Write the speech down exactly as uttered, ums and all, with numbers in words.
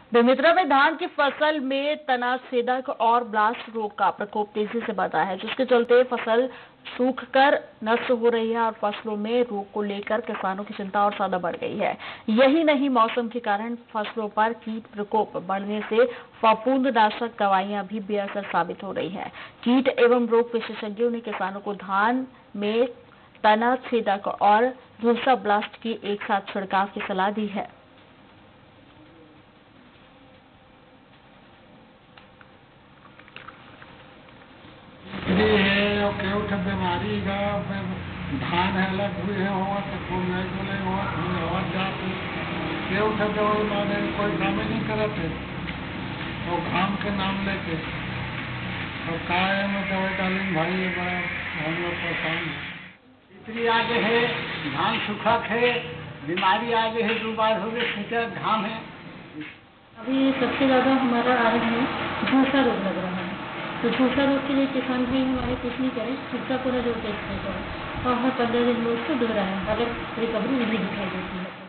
बेमेतरा में धान की फसल में तना छेदक और ब्लास्ट रोग का प्रकोप तेजी से बढ़ा है, जिसके चलते फसल सूखकर नष्ट हो रही है और फसलों में रोग को लेकर किसानों की चिंता और ज्यादा बढ़ गई है। यही नहीं, मौसम के कारण फसलों पर कीट प्रकोप बढ़ने से फफूंदनाशक दवाइयां भी बेअसर साबित हो रही है। कीट एवं रोग विशेषज्ञों ने किसानों को धान में तना छेदक और झुलसा ब्लास्ट की एक साथ छिड़काव की सलाह दी है। है केवट बीमारी का धान है अलग हुई है हुआ तो खूब नहीं बोले हुआ हमें हवा जाते केवट दवाई माने कोई काम ही नहीं करते तो घाम के नाम लेके और काय में दवाई डाली भाई ये बड़ा हम लोग परेशान है। इतनी आगे है धान सूखा है, बीमारी आगे है, दो बार हो गए सींचा घाम है। अभी सबसे ज्यादा हमारा आ रहा है झुलसा रोग लग रहा है, तो झुलसा रोग के लिए किसान भाई हमारे कुछ नहीं करें, झुलसा पूरा जो टेस्ट नहीं करें और हर पंद्रह दिन में उसको दोहराएं, अगर रिकवरी नहीं दिखाई देती है।